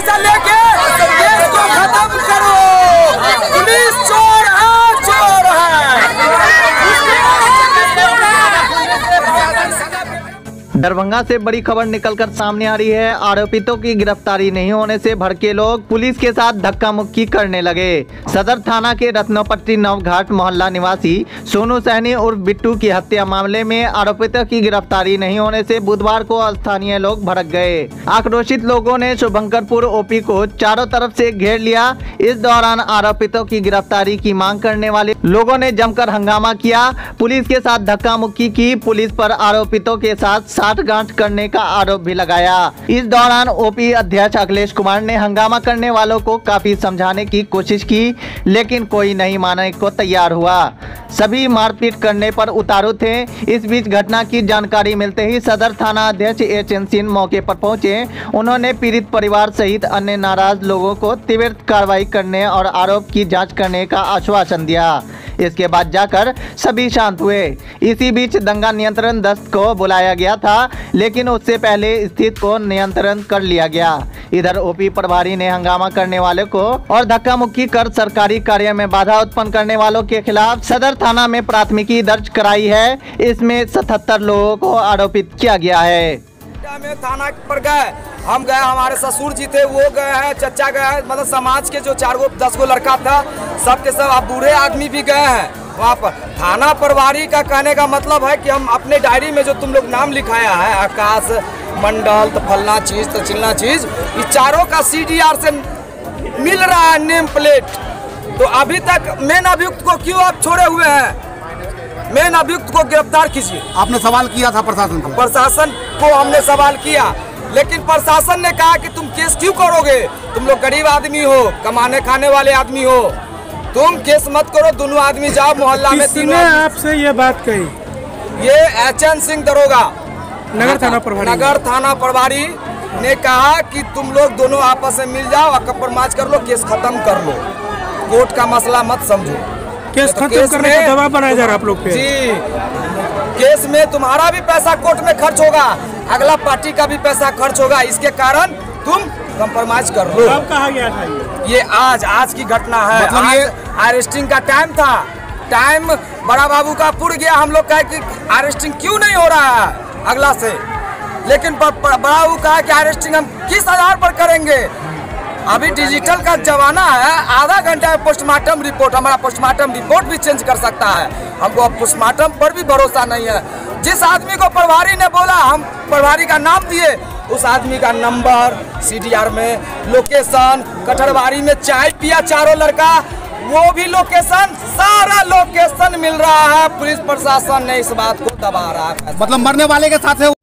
पैसा लेके देश को खत्म करो। पुलिस चोर है, चोर है। दरभंगा से बड़ी खबर निकलकर सामने आ रही है। आरोपितों की गिरफ्तारी नहीं होने से भड़के लोग पुलिस के साथ धक्का मुक्की करने लगे। सदर थाना के रत्नोपट्टी नवघाट मोहल्ला निवासी सोनू सहनी उर्फ बिट्टू की हत्या मामले में आरोपितों की गिरफ्तारी नहीं होने से बुधवार को स्थानीय लोग भड़क गए। आक्रोशित लोगों ने शुभंकरपुर ओपी को चारों तरफ से घेर लिया। इस दौरान आरोपितों की गिरफ्तारी की मांग करने वाले लोगों ने जमकर हंगामा किया, पुलिस के साथ धक्का मुक्की की। पुलिस पर आरोपितों के साथ गांठ करने का आरोप भी लगाया। इस दौरान ओपी अध्यक्ष अखिलेश कुमार ने हंगामा करने वालों को काफी समझाने की कोशिश की, लेकिन कोई नहीं मानने को तैयार हुआ। सभी मारपीट करने पर उतारू थे। इस बीच घटना की जानकारी मिलते ही सदर थाना अध्यक्ष एचएन सिंह मौके पर पहुंचे। उन्होंने पीड़ित परिवार सहित अन्य नाराज लोगों को तीव्र कार्रवाई करने और आरोप की जांच करने का आश्वासन दिया। इसके बाद जाकर सभी शांत हुए। इसी बीच दंगा नियंत्रण दस्त को बुलाया गया था, लेकिन उससे पहले स्थिति को नियंत्रण कर लिया गया। इधर ओपी प्रभारी ने हंगामा करने वाले को और धक्का मुक्की कर सरकारी कार्य में बाधा उत्पन्न करने वालों के खिलाफ सदर थाना में प्राथमिकी दर्ज कराई है। इसमें 77 लोगों को आरोपित किया गया है। में थाना पर गए, हम गए, हमारे ससुर जी थे वो गए हैं, चचा गए हैं, मतलब समाज के जो 4-10 लड़का था सबके सब आप बूढ़े आदमी भी गए हैं वहाँ पर। थाना प्रभारी का कहने का मतलब है कि हम अपने डायरी में जो तुम लोग नाम लिखाया है आकाश मंडल तो फलना चीज तो चिलना चीज, ये चारों का CDR से मिल रहा है नेम प्लेट। तो अभी तक मेन अभियुक्त को क्यों आप छोड़े हुए हैं? मेन अभियुक्त को गिरफ्तार कीजिए। आपने सवाल किया था प्रशासन को? प्रशासन को हमने सवाल किया, लेकिन प्रशासन ने कहा कि तुम केस क्यों करोगे? तुम लोग गरीब आदमी हो, कमाने खाने वाले आदमी हो, तुम केस मत करो, दोनों आदमी जाओ मोहल्ला में। किसने आपसे ये बात कही? ये एचएन सिंह दरोगा नगर थाना प्रभारी ने कहा कि तुम लोग दोनों आपस में मिल जाओ और कंप्रोमाइज कर लो, केस खत्म कर लो, कोर्ट का मसला मत समझो। केस खत्म करने का दबाव बनाया जा रहा है आप लोग पे। जी, केस में तुम्हारा भी पैसा कोर्ट में खर्च होगा, अगला पार्टी का भी पैसा खर्च होगा, इसके कारण तुम कंप्रोमाइज कर लो। कब कहा गया था ये आज की घटना है। मतलब आज अरेस्टिंग का टाइम था, टाइम बड़ा बाबू का पुर गया। हम लोग कहे कि अरेस्टिंग क्यों नहीं हो रहा है अगला से, लेकिन बड़ा बाबू कहा कि अरेस्टिंग हम किस आधार पर करेंगे? अभी डिजिटल का जमाना है, आधा घंटा में पोस्टमार्टम रिपोर्ट, हमारा पोस्टमार्टम रिपोर्ट भी चेंज कर सकता है। हमको अब पोस्टमार्टम पर भी भरोसा नहीं है। जिस आदमी को प्रभारी ने बोला, हम प्रभारी का नाम दिए, उस आदमी का नंबर, CDR में लोकेशन, कटहरबाड़ी में चाय पिया चारों लड़का, वो भी लोकेशन, सारा लोकेशन मिल रहा है। पुलिस प्रशासन ने इस बात को दबा रहा है। मतलब मरने वाले के साथ है।